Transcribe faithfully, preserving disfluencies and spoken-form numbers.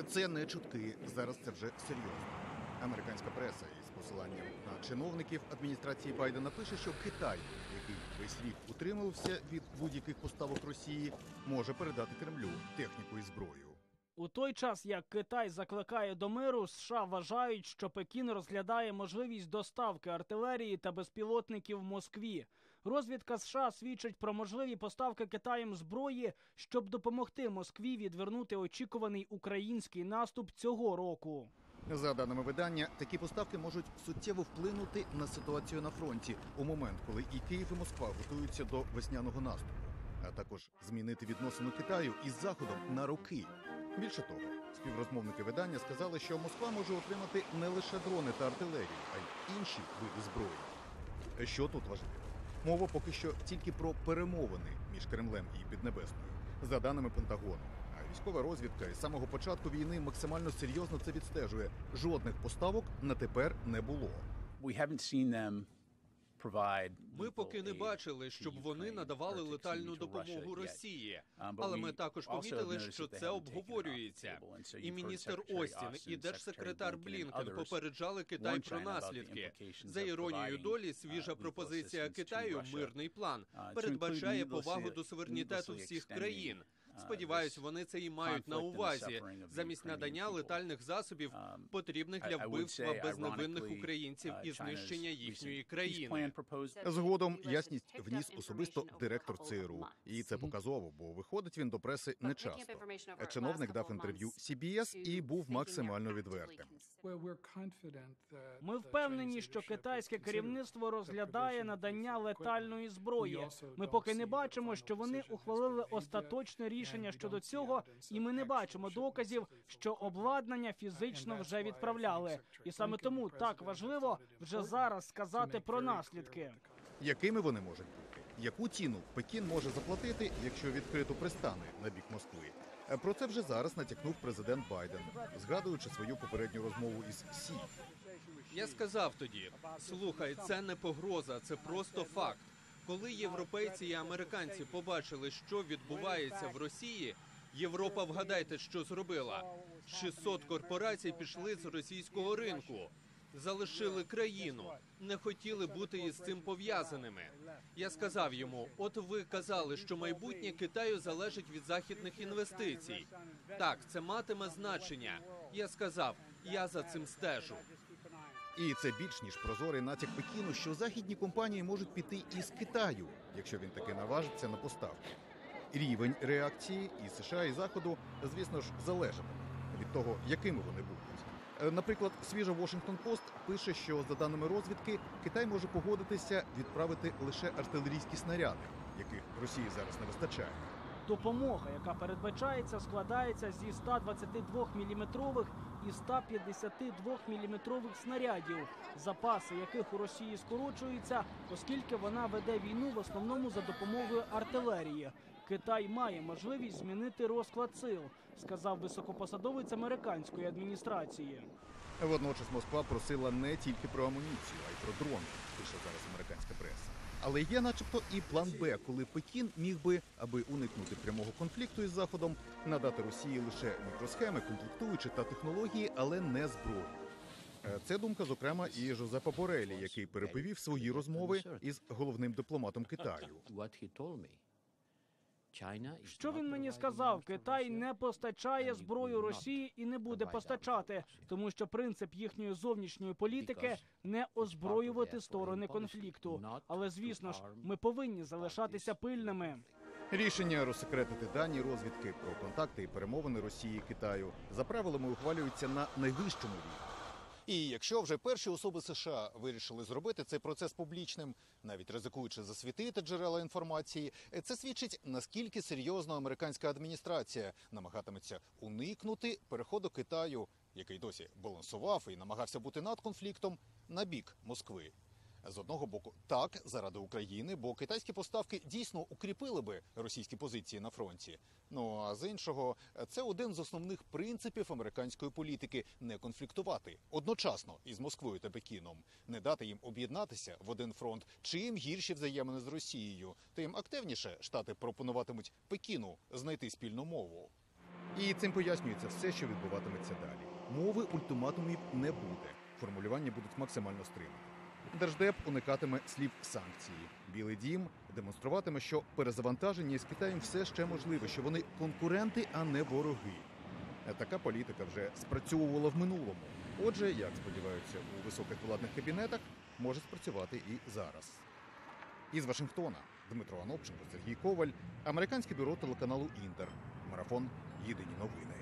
Це не чутки, зараз це вже серйозно. Американська преса із посиланням на чиновників адміністрації Байдена пише, що Китай, який весь рік утримувався від будь-яких поставок Росії, може передати Кремлю техніку і зброю. У той час, як Китай закликає до миру, США вважають, що Пекін розглядає можливість доставки артилерії та безпілотників в Москві. Розвідка США свідчить про можливі поставки Китаєм зброї, щоб допомогти Москві відвернути очікуваний український наступ цього року. За даними видання, такі поставки можуть суттєво вплинути на ситуацію на фронті у момент, коли і Київ, і Москва готуються до весняного наступу, а також змінити відносини Китаю із Заходом на роки. Більше того, співрозмовники видання сказали, що Москва може отримати не лише дрони та артилерію, а й інші види зброї. Що тут важливо? Мова поки що тільки про перемовини між Кремлем і Піднебесною. За даними Пентагону, а військова розвідка із самого початку війни максимально серйозно це відстежує. Жодних поставок на тепер не було. Ми поки не бачили, щоб вони надавали летальну допомогу Росії. Але ми також помітили, що це обговорюється. І міністр Остін, і держсекретар Блінкен попереджали Китай про наслідки. За іронією долі, свіжа пропозиція Китаю «Мирний план» передбачає повагу до суверенітету всіх країн. Сподіваюсь, вони це і мають на увазі, замість надання летальних засобів, потрібних для вбивства безневинних українців і знищення їхньої країни. Згодом ясність вніс особисто директор ЦРУ. І це показово, бо виходить він до преси нечасто. Чиновник дав інтерв'ю Сі Бі Ес і був максимально відвертим. Ми впевнені, що китайське керівництво розглядає надання летальної зброї. Ми поки не бачимо, що вони ухвалили остаточне рішення щодо цього, і ми не бачимо доказів, що обладнання фізично вже відправляли. І саме тому так важливо вже зараз сказати про наслідки. Якими вони можуть бути? Яку ціну Пекін може заплатити, якщо відкрито пристане на бік Москви? Про це вже зараз натякнув президент Байден, згадуючи свою попередню розмову із Сі. Я сказав тоді, слухай, це не погроза, це просто факт. Коли європейці і американці побачили, що відбувається в Росії, Європа, вгадайте, що зробила? шістсот корпорацій пішли з російського ринку. Залишили країну, не хотіли бути із цим пов'язаними. Я сказав йому, от ви казали, що майбутнє Китаю залежить від західних інвестицій. Так, це матиме значення. Я сказав, я за цим стежу. І це більш ніж прозорий натяк Пекіну, що західні компанії можуть піти із Китаю, якщо він таки наважиться на поставки. Рівень реакції і США, і Заходу, звісно ж, залежатиме від того, якими вони будуть. Наприклад, свіжа Washington Post пише, що, за даними розвідки, Китай може погодитися відправити лише артилерійські снаряди, яких Росії зараз не вистачає. Допомога, яка передбачається, складається зі ста двадцяти двох міліметрових і ста п'ятдесяти двох міліметрових снарядів, запаси яких у Росії скорочуються, оскільки вона веде війну в основному за допомогою артилерії. Китай має можливість змінити розклад сил, сказав високопосадовець американської адміністрації. Водночас Москва просила не тільки про амуніцію, а й про дрони, пише зараз американська преса. Але є начебто і план Б, коли Пекін міг би, аби уникнути прямого конфлікту із Заходом, надати Росії лише мікросхеми, комплектуючі та технології, але не зброю. Це думка, зокрема, і Жозепа Борелі, який переповів свої розмови із головним дипломатом Китаю. Що він мені сказав? Китай не постачає зброю Росії і не буде постачати, тому що принцип їхньої зовнішньої політики – не озброювати сторони конфлікту. Але, звісно ж, ми повинні залишатися пильними. Рішення розсекретити дані розвідки про контакти і перемовини Росії і Китаю за правилами ухвалюються на найвищому рівні. І якщо вже перші особи США вирішили зробити цей процес публічним, навіть ризикуючи засвітити джерела інформації, це свідчить, наскільки серйозно американська адміністрація намагатиметься уникнути переходу Китаю, який досі балансував і намагався бути над конфліктом, на бік Москви. З одного боку, так, заради України, бо китайські поставки дійсно укріпили би російські позиції на фронті. Ну, а з іншого, це один з основних принципів американської політики – не конфліктувати одночасно із Москвою та Пекіном, не дати їм об'єднатися в один фронт. Чим гірші взаємини з Росією, тим активніше Штати пропонуватимуть Пекіну знайти спільну мову. І цим пояснюється все, що відбуватиметься далі. Мови ультиматумів не буде. Формулювання будуть максимально стримані. Держдеп уникатиме слів санкції. Білий дім демонструватиме, що перезавантаження із Китаєм все ще можливе, що вони конкуренти, а не вороги. Така політика вже спрацьовувала в минулому. Отже, як сподіваються у високих владних кабінетах, може спрацювати і зараз. Із Вашингтона Дмитро Анопченко, Сергій Коваль, американське бюро телеканалу «Інтер». Марафон. Єдині новини.